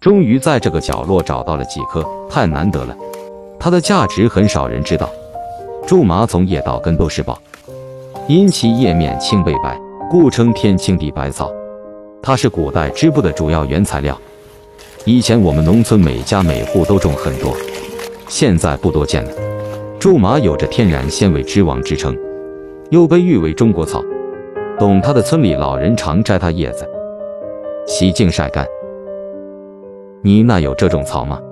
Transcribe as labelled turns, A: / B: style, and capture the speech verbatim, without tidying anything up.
A: 终于在这个角落找到了几颗，太难得了，它的价值很少人知道。苎麻从叶到根都是宝，因其叶面青背白，故称天青地白草。它是古代织布的主要原材料。以前我们农村每家每户都种很多，现在不多见了。苎麻有着天然纤维之王之称，又被誉为中国草。懂它的村里老人常摘它叶子，洗净晒干。你那有这种草吗？